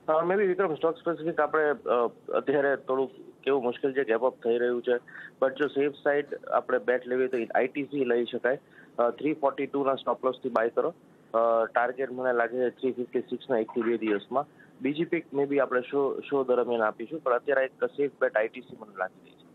મે બી વિક્રમ stock specific આપણે અત્યારે થોડુંક કેવું મુશ્કેલ છે, ગેપ અપ થઈ રહ્યું છે. બટ જો સેફ સાઇડ આપણે બેટ લેવી તો આઈટીસી લઈ શકાય. 342ના સ્ટોપ લોસથી બાય કરો. ટાર્ગેટ મને લાગે છે 356ના 1 થી 2 દિવસમાં. બીજી પિક મે બી આપણે શો દરમિયાન આપીશું, પણ અત્યારે એક સેફ બેટ આઈટીસી મને લાગી રહી છે.